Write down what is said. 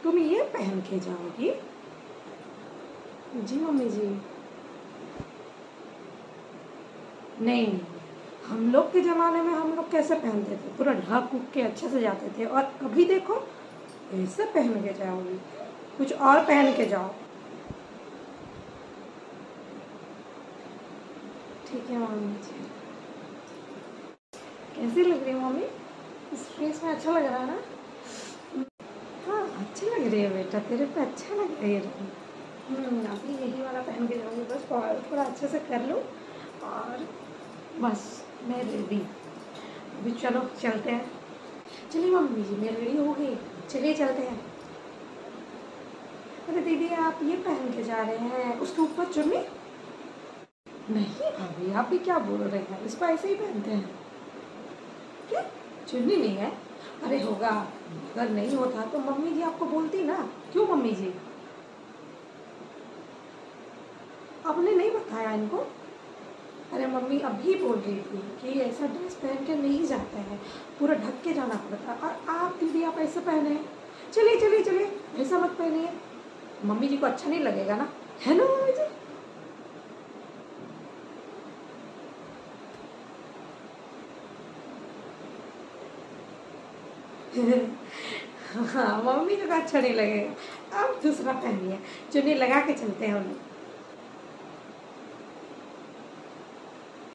तुम ये पहन के जाओगी? जी मम्मी जी। नहीं नहीं, हम लोग के ज़माने में हम लोग कैसे पहनते थे, पूरा ढक उक के अच्छे से जाते थे, और अभी देखो ऐसे पहन के जाओगी। कुछ और पहन के जाओ। ठीक है मम्मी जी। कैसी लग रही है मम्मी? इस ड्रेस में अच्छा लग रहा है ना? हाँ अच्छी लग रही है बेटा, तेरे पे अच्छा लग रही है। अभी यही वाला पहन के जाऊँगी, बस फॉल थोड़ा अच्छे से कर लूँ और बस मैं रेडी। अभी चलो चलते हैं। चलिए मम्मी जी, मैं रेडी हो गई, चलिए चलते हैं। अरे दीदी आप ये पहन के जा रहे हैं, उसके ऊपर चुन्नी? नहीं भाभी, आप भी क्या बोल रहे हैं, इसको ऐसे ही पहनते हैं। क्या चुन्नी नहीं है? अरे होगा, अगर नहीं होता तो मम्मी जी आपको बोलती ना। क्यों मम्मी जी, आपने नहीं बताया इनको? अरे मम्मी अभी बोल रही थी कि ऐसा ड्रेस पहन के नहीं जाते हैं, पूरा ढक के जाना पड़ता है, और आप दीदी आप ऐसे पहने हैं। चलिए चलिए चलिए, ऐसा मत पहनिए, मम्मी जी को अच्छा नहीं लगेगा ना, है ना मम्मी जी? हाँ मम्मी जी को अच्छा नहीं लगेगा। आप दूसरा पहनिए, चुन्नी लगा के चलते हैं हम लोग।